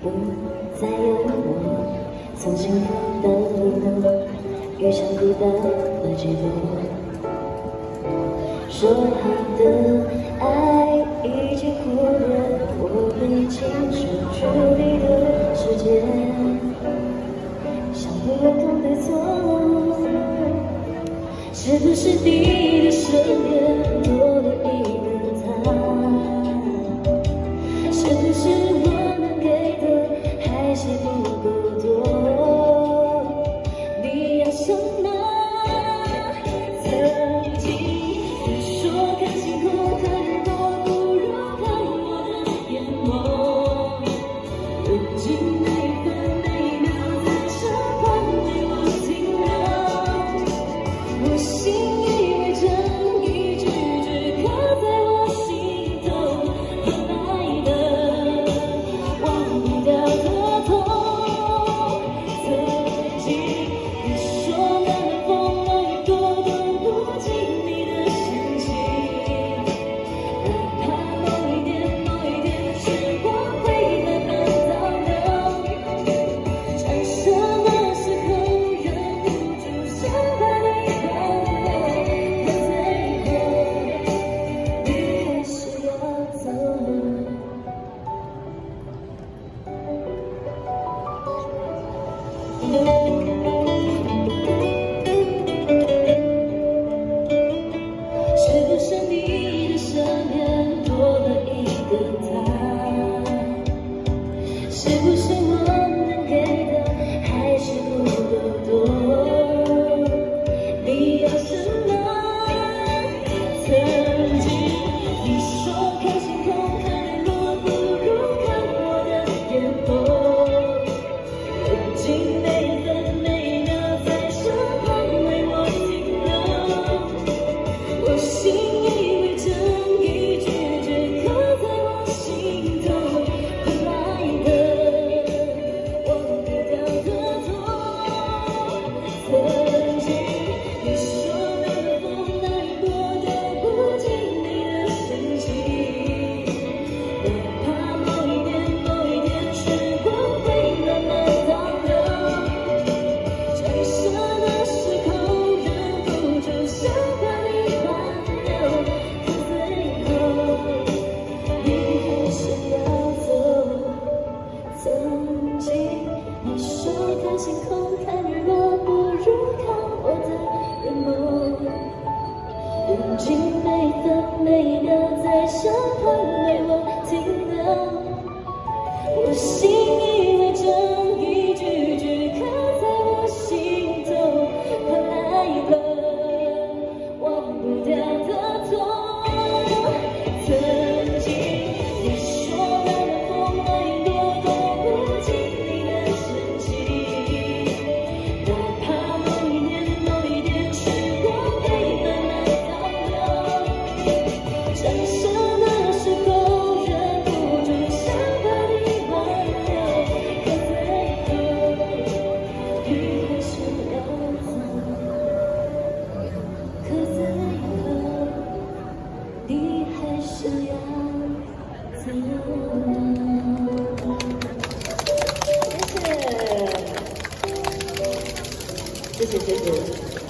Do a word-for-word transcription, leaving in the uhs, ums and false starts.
不再有我，从幸福的路遇上孤单的结果。说好的爱已经忽略，我会清楚处理的世界，想不通对错，是不是你的身边多了一个他？是不是我能给的还是不够多？你要什么？曾经你说看星空看日落不如看我的眼眸，如今每分每秒在身旁为我停留，我心以为真一句句刻在我心头，何来的忘不掉的痛。曾经你说那冷风那雨都懂不进你的深情，很怕某一天某一天时光会慢慢倒流，在什么时候忍不住想把你挽留，可最后你还是要走了。是不是你的身边多了一个他？是不是我能给的还是不够多？你要什么？曾经你说看星空看日落不如看我的眼眸，如今每分每秒在身旁为我停留，我心以为真一句句刻在我心头，何来的忘不掉的痛。曾经你说那冷风那雨我都不进你的深情，哪怕某一天某一天时光会慢慢倒流，在什么时候忍不住想把你挽留，可最后你还是要走。曾经你说看星空看日落不如看我的眼眸，如今每分每秒在身旁为我停留，我心以为真一句句刻在我心头，何来了忘不掉的痛。曾经你说那冷风那雨我都不进你的深情，哪怕某一天某一天时光会慢慢倒流，在什么时候忍不住想把你挽留，可最后你还是要走，可最后你还是要走。谢谢，谢谢，谢谢。